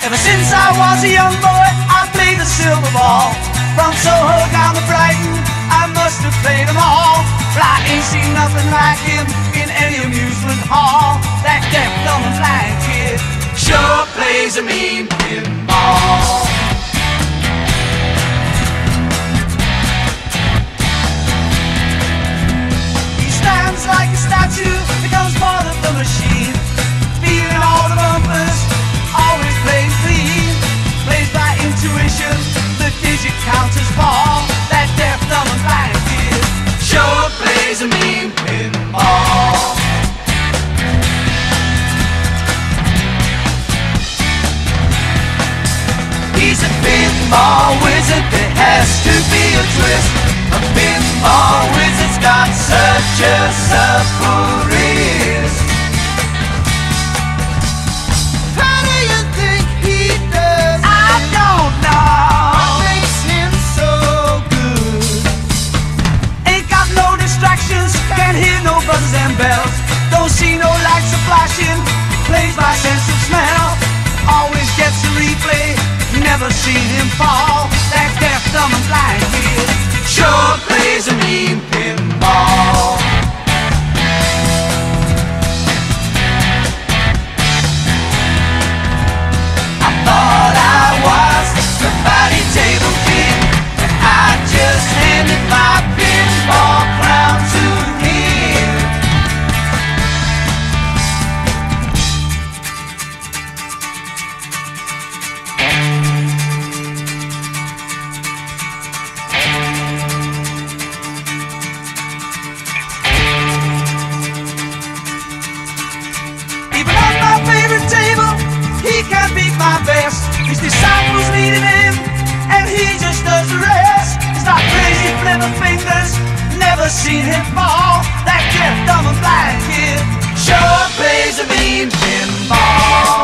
Ever since I was a young boy, I played the silver ball. From Soho down to Brighton, I must have played them all. But I ain't seen nothing like him in any amusement hall. That deaf, dumb and blind kid sure plays a mean pinball. He stands like a statue, becomes part of the machine, feeling all the bumpers, always playing clean. Plays by intuition, the digit counters fall. That deaf, dumb and blind kid sure plays a mean pinball. He's a pinball wizard, there has to be a twist. A pinball wizard's got such a supple wrist. How do you think he does it? I don't know. What makes him so good? Ain't got no distractions, can't hear no buzzes and bells. Don't see no lights are flashing, plays by sense of smell. Always gets a replay, never seen him fall. That deaf, dumb and blind kid sure plays a mean pinball. I thought I was the body table king, and I just handed my pinball crown to him. Even on my favorite table, he can't beat my best. His disciples needed him, and he just does the rest. He's got crazy clever fingers, never seen him fall. That deaf, dumb and blind kid sure plays a mean pinball.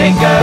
tinker.